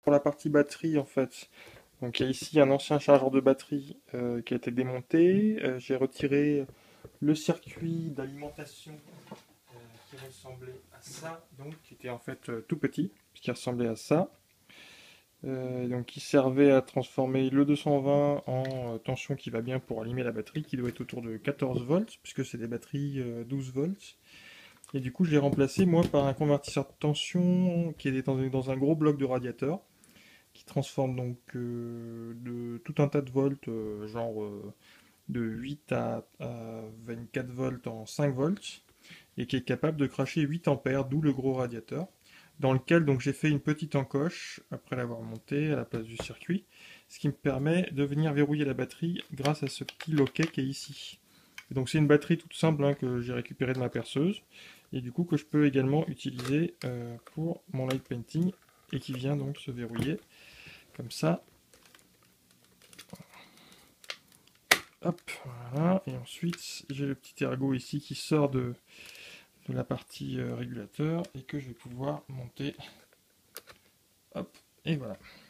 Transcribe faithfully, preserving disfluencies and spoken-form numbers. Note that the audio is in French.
Pour la partie batterie, en fait, donc il y a ici un ancien chargeur de batterie euh, qui a été démonté. Euh, j'ai retiré le circuit d'alimentation euh, qui ressemblait à ça, donc qui était en fait euh, tout petit, qui ressemblait à ça. Euh, donc qui servait à transformer le deux cent vingt en euh, tension qui va bien pour allumer la batterie, qui doit être autour de quatorze volts, puisque c'est des batteries euh, douze volts. Et du coup, je l'ai remplacé, moi, par un convertisseur de tension qui est dans, dans un gros bloc de radiateur, qui transforme donc euh, de tout un tas de volts, euh, genre euh, de huit à, à vingt-quatre volts en cinq volts, et qui est capable de cracher huit ampères, d'où le gros radiateur, dans lequel donc j'ai fait une petite encoche, après l'avoir monté à la place du circuit, ce qui me permet de venir verrouiller la batterie grâce à ce petit loquet qui est ici. Et donc c'est une batterie toute simple hein, que j'ai récupérée de ma perceuse, et du coup que je peux également utiliser euh, pour mon light painting, et qui vient donc se verrouiller comme ça. Hop, voilà. Et ensuite, j'ai le petit ergot ici qui sort de, de la partie euh, régulateur et que je vais pouvoir monter. Hop, et voilà.